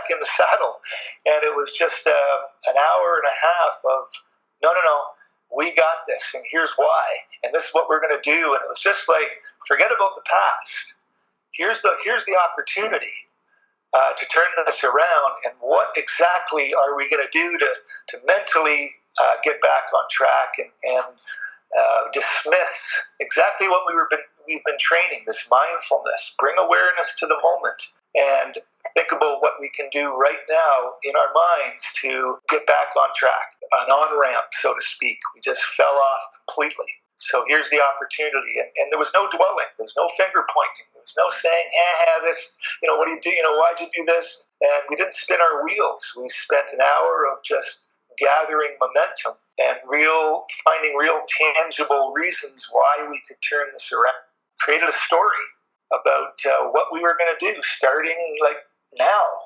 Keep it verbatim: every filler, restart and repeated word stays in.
in the saddle. And it was just uh, an hour and a half of, no, no, no, we got this, and here's why, and this is what we're going to do. And it was just like, forget about the past. Here's the here's the opportunity uh, to turn this around, and what exactly are we going to do to to mentally uh, get back on track and and uh, dismiss exactly what we were been we've been training, this mindfulness, bring awareness to the moment, and think about what we can do right now in our minds to get back on track, an on-ramp, so to speak. We just fell off completely. So here's the opportunity. And, and there was no dwelling. There was no finger pointing. There was no saying, eh, this, you know, what do you do? You know, why'd you do this? And we didn't spin our wheels. We spent an hour of just gathering momentum and real, finding real tangible reasons why we could turn this around. Created a story about uh, what we were going to do starting like now.